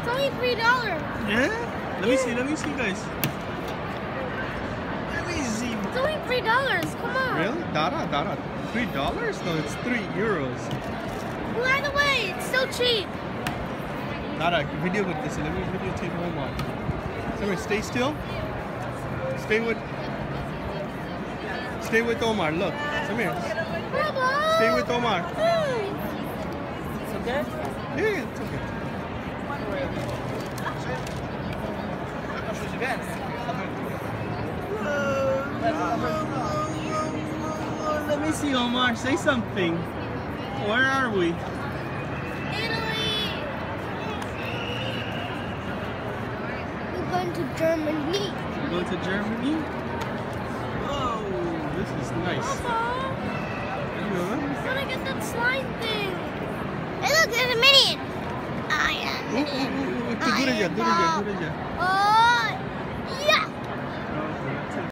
It's only $3. Yeah? Let me see, guys. Let me see. It's only $3. Come on. Really? Dara, $3? No, it's €3. Well, either way, it's still cheap. Dara, video with this. Let me videotape Omar. Samir, stay still. Stay with Omar. Look, Samir. Baba. Stay with Omar. It's okay? Yeah, it's okay. Let me see, Omar. Say something. Where are we? Italy. We're going to Germany. Go to Germany? Whoa, this is nice. Papa, Yeah. I want to get that slime thing. Hey, look, there's a minion. I am Ooh, minion. durun aja. Oh.